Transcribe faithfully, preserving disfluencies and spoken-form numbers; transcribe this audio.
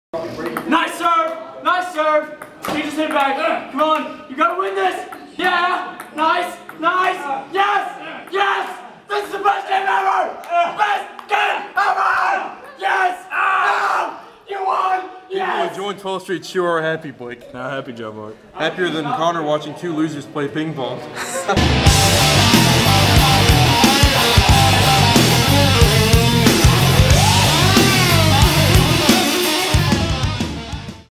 Nice serve! Nice serve! You just hit back. Come on, you gotta win this! Yeah! Nice! Nice! Yes! Yes! This is the best game ever! Best game ever! Yes! Oh! You won! Yes! People enjoying twelfth Street sure are happy, Blake. Not happy, Joe Mark. Happier than Connor watching two losers play ping pong.